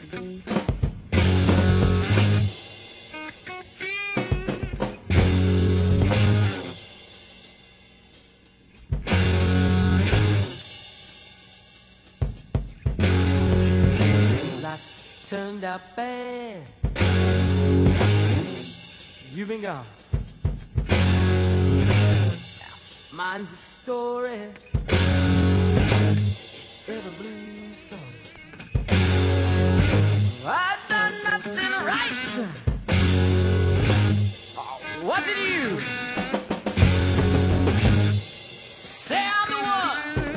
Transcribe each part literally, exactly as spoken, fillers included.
Life's turned out bad. You've been gone. Mine's a story, every blues song. I've done nothing right. Oh, was it you? Say I'm the one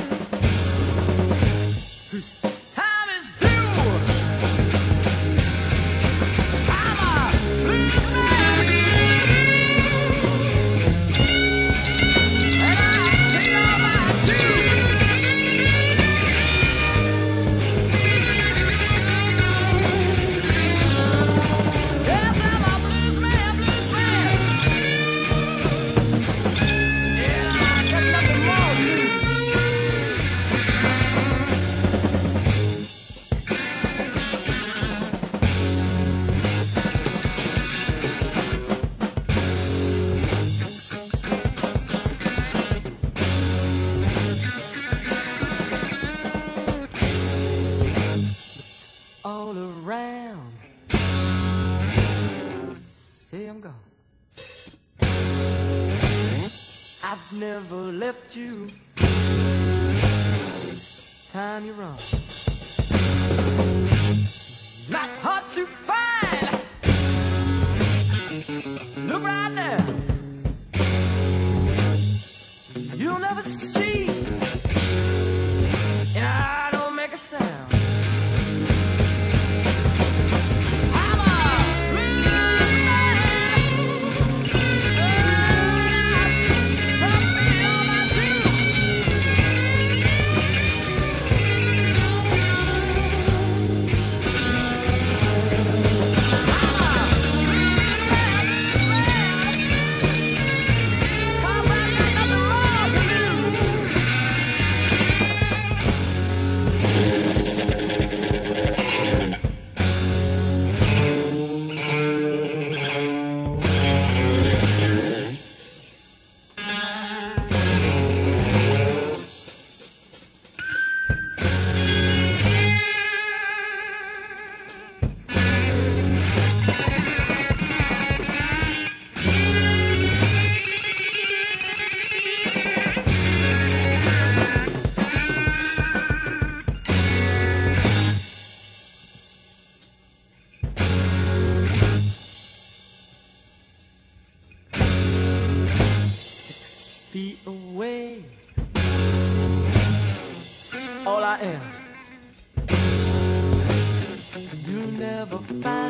whose time is due. I'm a blues man, and I paid all my dues. Yes, I'm a blues man, blues man, and I got nothing more to lose. All around, say I'm gone. I've never left you. This time you're wrong. Not hard to find. Look right there. You'll never see. And I don't make a sound. I'm a blues man. So I paid all my dues. I'm a blues man, blues man. 'Cause I got nothing more to lose. Six feet away, it's all I am. You'll never find